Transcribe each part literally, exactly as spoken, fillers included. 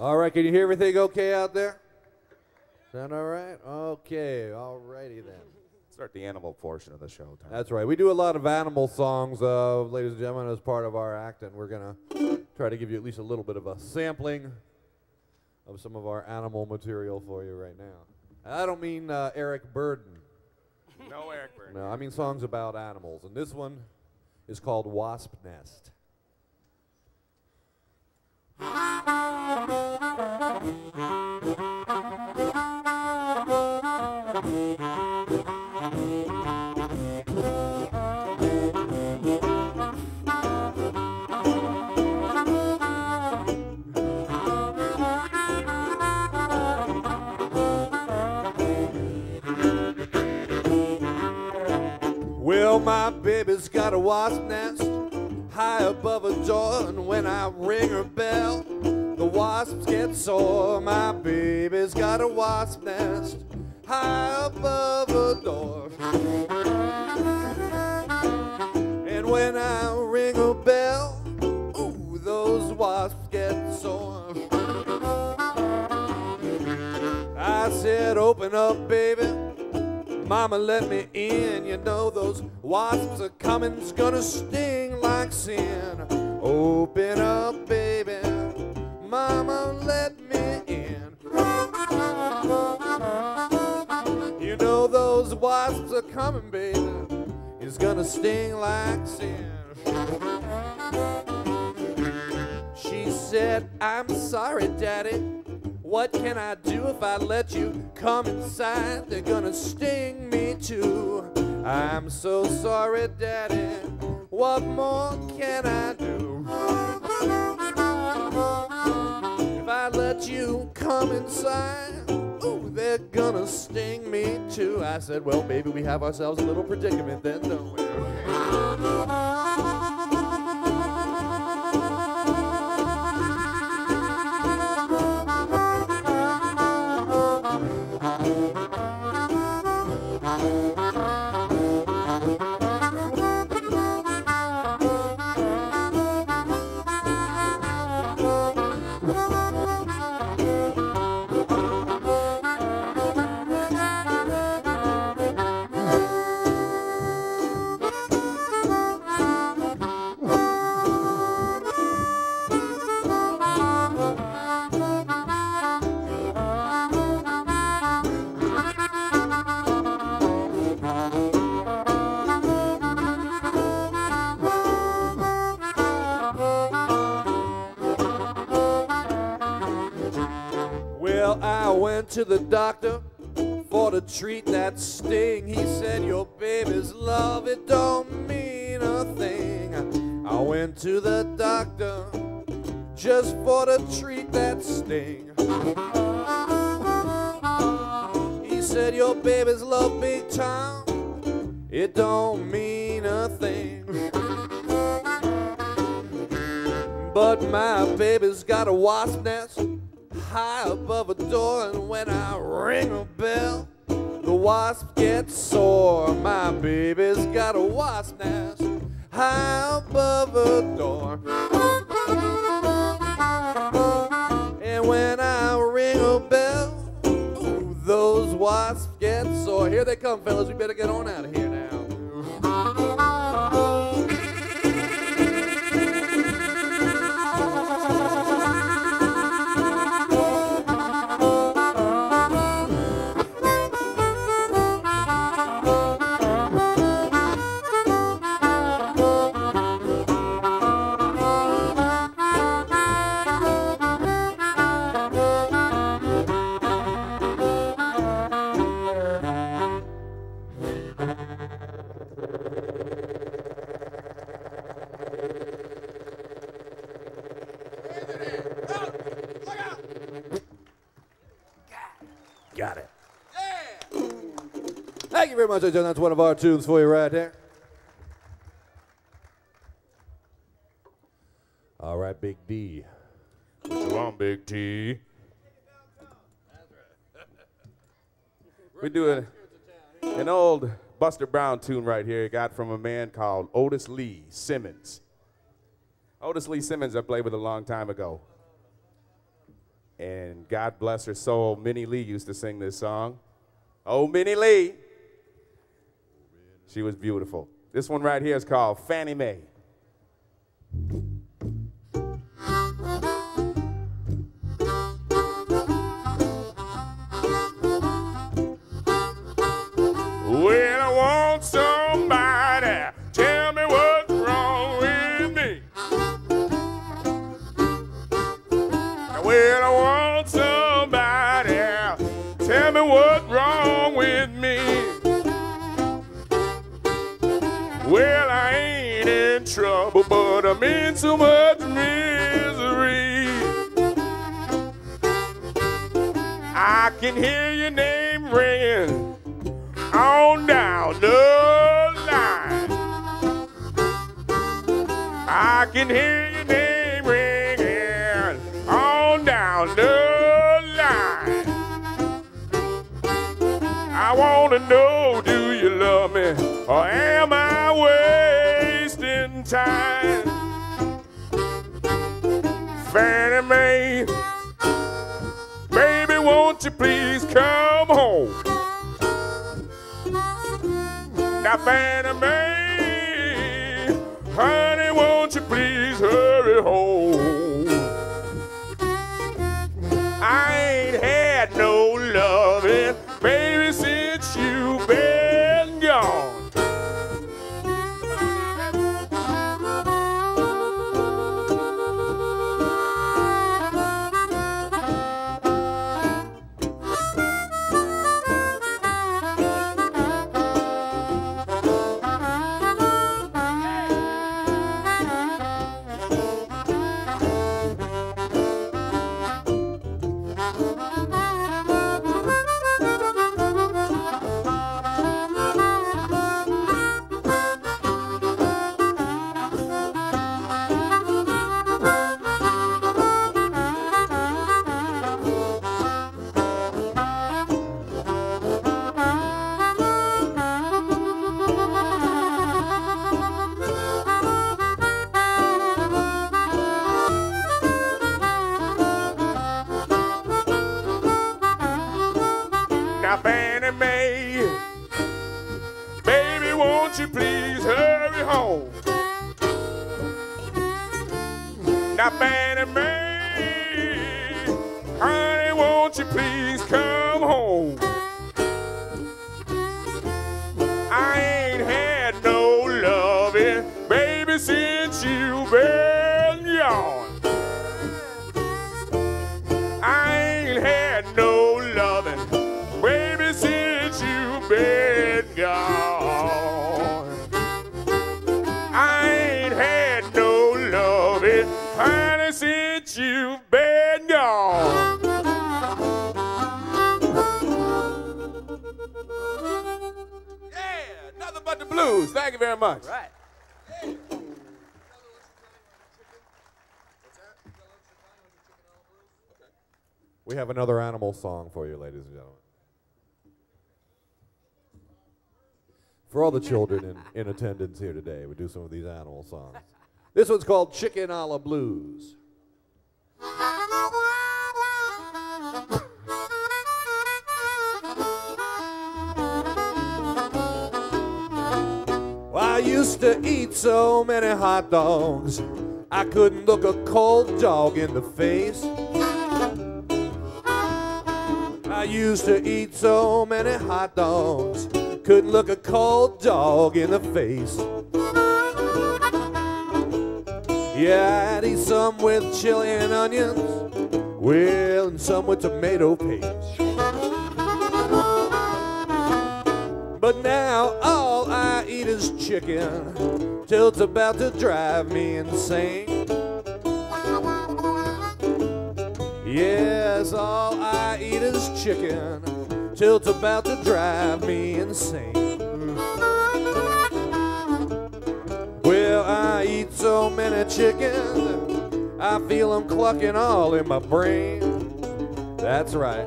All right, can you hear everything okay out there? Sound all right? Okay, all righty then. Start the animal portion of the show. Tom. That's right. We do a lot of animal songs, uh, ladies and gentlemen, as part of our act, and we're going to try to give you at least a little bit of a sampling of some of our animal material for you right now. I don't mean uh, Eric Burden. No Eric Burden. No, I mean songs about animals, and this one is called Wasp Nest. Well, my baby's got a wasp nest high above her door, and when I ring her bell, the wasps get sore. My baby's got a wasp nest high above her door, and when I ring her bell, ooh, those wasps get sore. I said, open up, baby. Mama, let me in. You know those wasps are coming. It's gonna sting like sin. Open up, baby. Mama, let me in. You know those wasps are coming, baby. It's gonna sting like sin. She said, I'm sorry, Daddy. What can I do if I let you come inside? They're gonna sting me too. I'm so sorry, Daddy. What more can I do? If I let you come inside, ooh, they're gonna sting me too. I said, well, maybe we have ourselves a little predicament then, don't we? To the doctor for to treat that sting. He said, your baby's love, it don't mean a thing. I went to the doctor just for to treat that sting. He said, your baby's love, big time, it don't mean a thing. But my baby's got a wasp nest high above a door, and when I ring a bell, the wasp gets sore. My baby's got a wasp nest high above a door, and when I ring a bell, ooh, those wasps get sore. Here they come, fellas. We better get on out of here now. Got it. Yeah. Thank you very much, John. That's one of our tunes for you right there. All right, Big D. What you want, Big T? We do a, an old Buster Brown tune right here. Got from a man called Otis Lee Simmons. Otis Lee Simmons I played with a long time ago. And God bless her soul, Minnie Lee used to sing this song. Oh, Minnie Lee. She was beautiful. This one right here is called Fannie Mae. Well, I want somebody, tell me what's wrong with me. Well, I want somebody, tell me what's wrong with me. Well, I ain't in trouble, but I'm in so much misery. I can hear your name ringing on down the line. I can hear your name ringing on down the line. I want to know, do you love me, or am I wasting time? Fannie Mae, baby, won't you please come home? Now, Fannie Mae, honey, won't you please hurry home? I ain't had no loving, baby, since you've been gone. Now, Fannie Mae, baby, won't you please hurry home? Now, Fannie Mae, honey, won't you please come home? I ain't had no loving, baby, since you've been gone. I ain't had no loving, baby, since you've been gone. I ain't had no loving, honey, since you've been gone. Yeah, nothing but the blues. Thank you very much. Right. Yeah. We have another animal song for you, ladies and gentlemen. For all the children in, in attendance here today, we do some of these animal songs. This one's called Chicken a la Blues. Well, I used to eat so many hot dogs, I couldn't look a cold dog in the face. I used to eat so many hot dogs, couldn't look a cold dog in the face. Yeah, I'd eat some with chili and onions, well, and some with tomato paste. But now all I eat is chicken, till it's about to drive me insane. Yes, all I eat is chicken, till it's about to drive me insane. Well, I eat so many chickens, I feel them clucking all in my brain. That's right.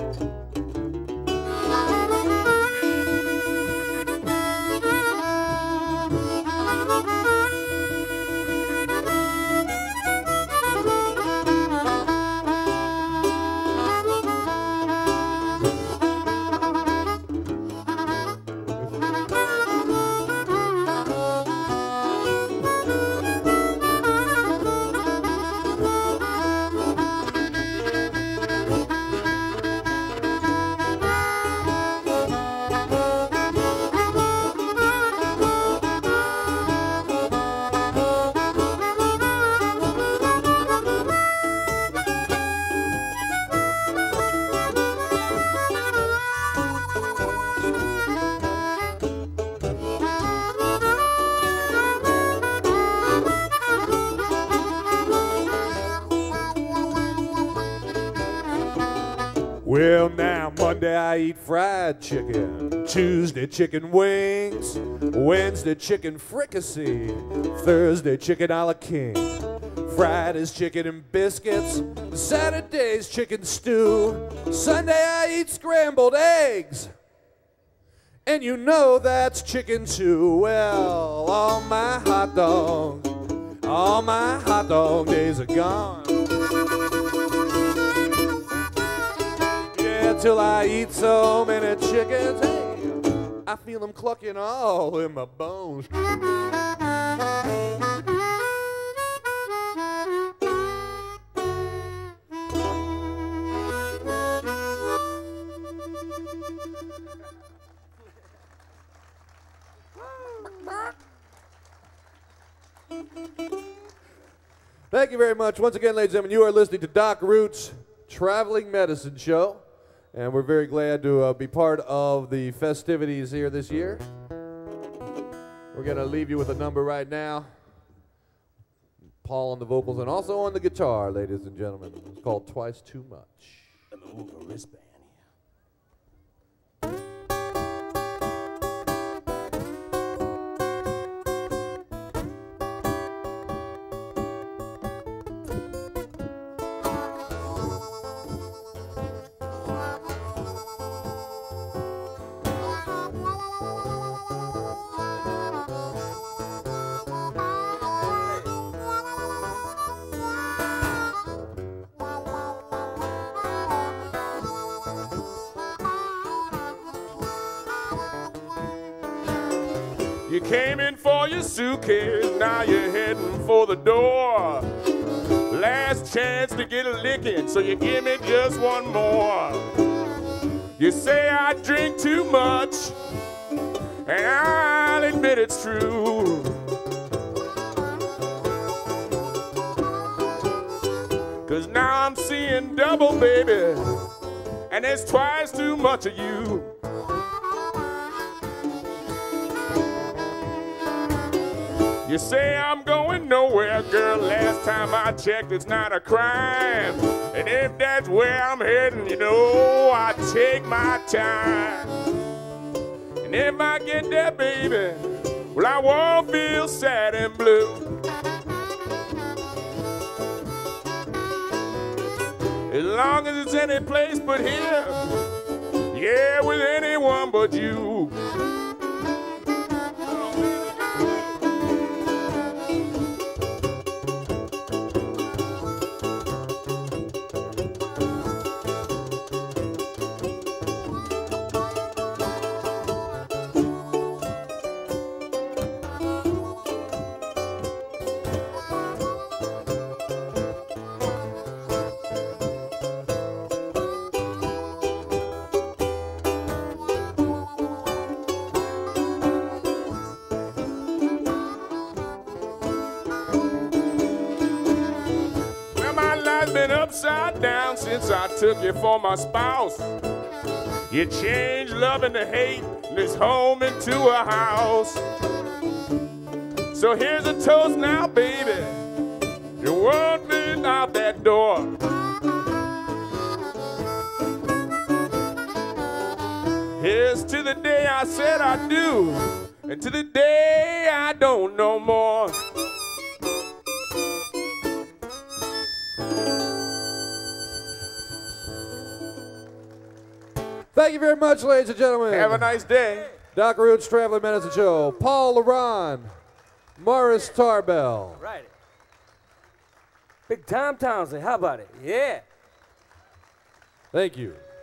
Well, now, Monday I eat fried chicken, Tuesday chicken wings, Wednesday chicken fricassee, Thursday chicken a la king, Friday's chicken and biscuits, Saturday's chicken stew, Sunday I eat scrambled eggs, and you know that's chicken too. Well, all my hot dogs, all my hot dog days are gone. Till I eat so many chickens, hey, I feel them clucking all in my bones. Thank you very much. Once again, ladies and gentlemen, you are listening to Doc Roots' Traveling Medicine Show. And we're very glad to uh, be part of the festivities here this year. We're going to leave you with a number right now. Paul on the vocals and also on the guitar, ladies and gentlemen. It's called Twice Too Much. Let me move the wristband. You came in for your suitcase, now you're heading for the door. Last chance to get a licking, so you give me just one more. You say I drink too much, and I'll admit it's true. Cause now I'm seeing double, baby, and there's twice too much of you. You say I'm going nowhere, girl. Last time I checked, it's not a crime. And if that's where I'm heading, you know, I take my time. And if I get there, baby, well, I won't feel sad and blue. As long as it's any place but here, yeah, with anyone but you. Been upside down since I took you for my spouse. You changed love into hate, and this home into a house. So here's a toast now, baby. You won't be out that door. Here's to the day I said I do, and to the day I don't no more. Thank you very much, ladies and gentlemen. Have a nice day. Doc Roots' Traveling Medicine Show. Paul Leron, Morris Tarbell. Right. Big Tom Townsend, how about it? Yeah. Thank you.